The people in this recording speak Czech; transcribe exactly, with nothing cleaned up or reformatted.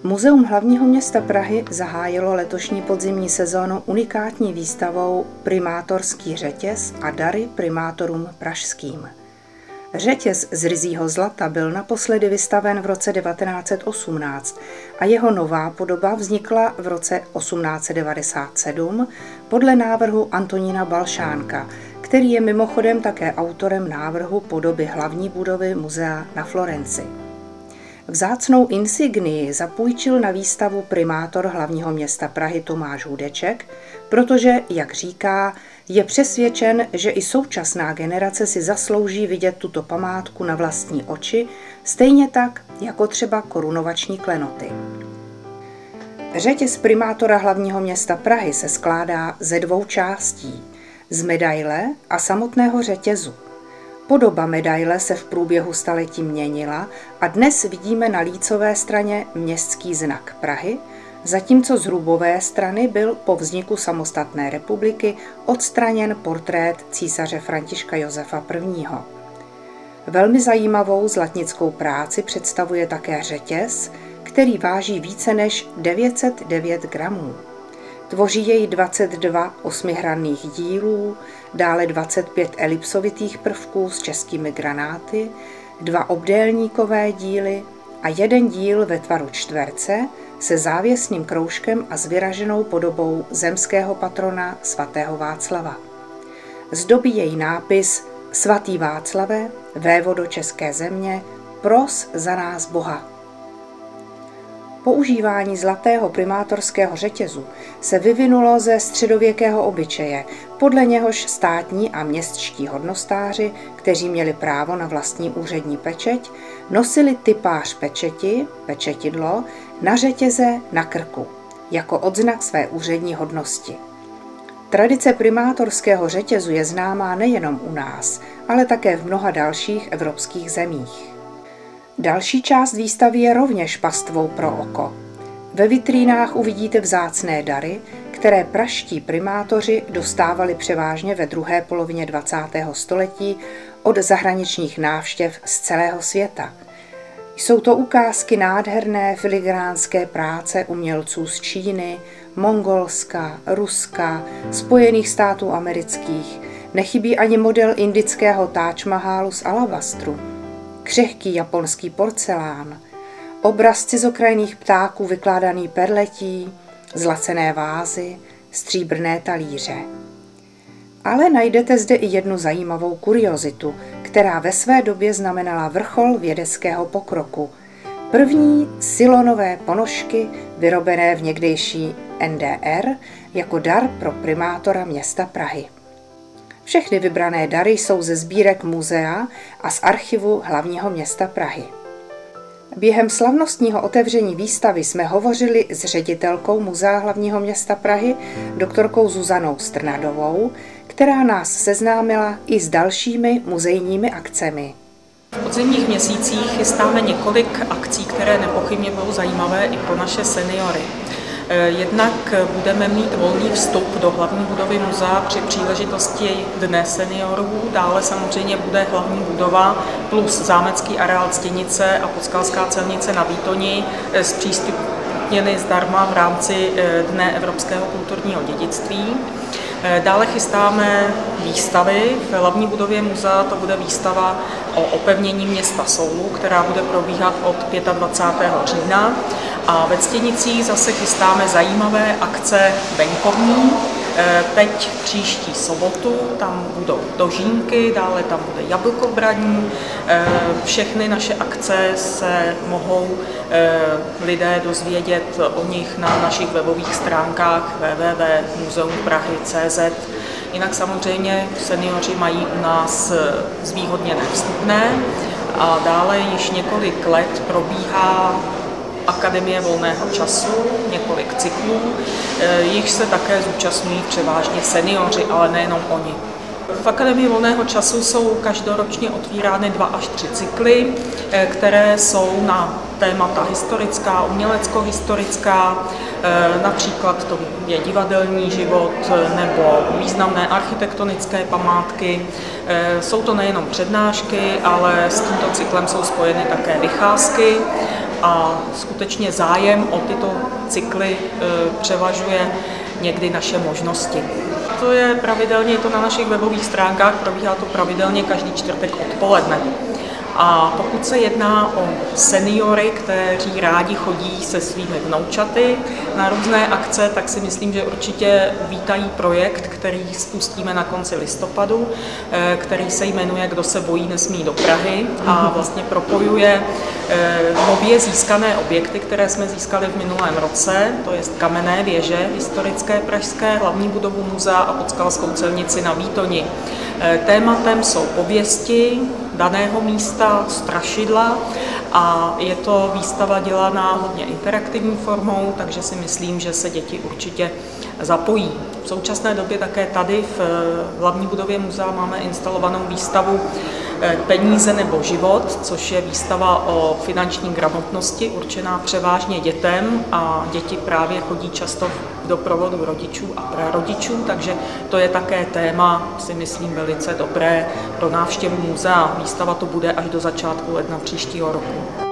Muzeum hlavního města Prahy zahájilo letošní podzimní sezónu unikátní výstavou Primátorský řetěz a dary primátorům pražským. Řetěz z ryzího zlata byl naposledy vystaven v roce devatenáct set osmnáct a jeho nová podoba vznikla v roce osmnáct set devadesát sedm podle návrhu Antonína Balšánka, který je mimochodem také autorem návrhu podoby hlavní budovy muzea na Florenci. Vzácnou insignii zapůjčil na výstavu primátor hlavního města Prahy Tomáš Hudeček, protože, jak říká, je přesvědčen, že i současná generace si zaslouží vidět tuto památku na vlastní oči, stejně tak jako třeba korunovační klenoty. Řetěz primátora hlavního města Prahy se skládá ze dvou částí, z medaile a samotného řetězu. Podoba medaile se v průběhu staletí měnila a dnes vidíme na lícové straně městský znak Prahy, zatímco z hrubové strany byl po vzniku samostatné republiky odstraněn portrét císaře Františka Josefa prvního. Velmi zajímavou zlatnickou práci představuje také řetěz, který váží více než devět set devět gramů. Tvoří jej dvacet dva osmihranných dílů, dále dvacet pět elipsovitých prvků s českými granáty, dva obdélníkové díly a jeden díl ve tvaru čtverce se závěsným kroužkem a s vyraženou podobou zemského patrona svatého Václava. Zdobí jej nápis Svatý Václave, vévodo české země, pros za nás Boha. Používání zlatého primátorského řetězu se vyvinulo ze středověkého obyčeje, podle něhož státní a městští hodnostáři, kteří měli právo na vlastní úřední pečeť, nosili typář pečeti, pečetidlo, na řetěze na krku, jako odznak své úřední hodnosti. Tradice primátorského řetězu je známá nejenom u nás, ale také v mnoha dalších evropských zemích. Další část výstavy je rovněž pastvou pro oko. Ve vitrínách uvidíte vzácné dary, které pražští primátoři dostávali převážně ve druhé polovině dvacátého století od zahraničních návštěv z celého světa. Jsou to ukázky nádherné filigránské práce umělců z Číny, Mongolska, Ruska, Spojených států amerických, nechybí ani model indického Taj Mahalu z alabastru, křehký japonský porcelán, obraz cizokrajných ptáků vykládaný perletí, zlacené vázy, stříbrné talíře. Ale najdete zde i jednu zajímavou kuriozitu, která ve své době znamenala vrchol vědeckého pokroku. První silonové ponožky vyrobené v někdejší N D R jako dar pro primátora města Prahy. Všechny vybrané dary jsou ze sbírek muzea a z archivu hlavního města Prahy. Během slavnostního otevření výstavy jsme hovořili s ředitelkou Muzea hlavního města Prahy, doktorkou Zuzanou Strnadovou, která nás seznámila i s dalšími muzejními akcemi. V podzimních měsících chystáme několik akcí, které nepochybně budou zajímavé i pro naše seniory. Jednak budeme mít volný vstup do hlavní budovy muzea při příležitosti Dne seniorů, dále samozřejmě bude hlavní budova plus zámecký areál Stěnice a Podskalská celnice na Výtoni zpřístupněny zdarma v rámci Dne evropského kulturního dědictví. Dále chystáme výstavy v hlavní budově muzea, to bude výstava o opevnění města Soulu, která bude probíhat od dvacátého pátého října. A ve Stěnicích zase chystáme zajímavé akce venkovní. Teď příští sobotu tam budou dožínky, dále tam bude jablkobraní. Všechny naše akce se mohou lidé dozvědět o nich na našich webových stránkách w w w tečka muzeum prahy tečka c z. Jinak samozřejmě seniori mají u nás zvýhodněné vstupné a dále již několik let probíhá Akademie volného času, několik cyklů, jich se také zúčastňují převážně seniori, ale nejenom oni. V Akademii volného času jsou každoročně otvírány dva až tři cykly, které jsou na témata historická, umělecko-historická, například to je divadelní život nebo významné architektonické památky. Jsou to nejenom přednášky, ale s tímto cyklem jsou spojeny také vycházky a skutečně zájem o tyto cykly převažuje někdy naše možnosti. To je pravidelně, je to na našich webových stránkách, probíhá to pravidelně každý čtvrtek odpoledne. A pokud se jedná o seniory, kteří rádi chodí se svými vnoučaty na různé akce, tak si myslím, že určitě vítají projekt, který spustíme na konci listopadu, který se jmenuje Kdo se bojí, nesmí do Prahy a vlastně propojuje nově získané objekty, které jsme získali v minulém roce, to je kamenné věže historické pražské, hlavní budovu muzea a Podskalskou celnici na Výtoni. Tématem jsou pověsti daného místa, strašidla a je to výstava dělaná hodně interaktivní formou, takže si myslím, že se děti určitě zapojí. V současné době také tady v hlavní budově muzea máme instalovanou výstavu Peníze nebo život, což je výstava o finanční gramotnosti určená převážně dětem a děti právě chodí často v doprovodu rodičů a prarodičů, takže to je také téma, si myslím, velice dobré pro návštěvu muzea. Výstava to bude až do začátku ledna příštího roku.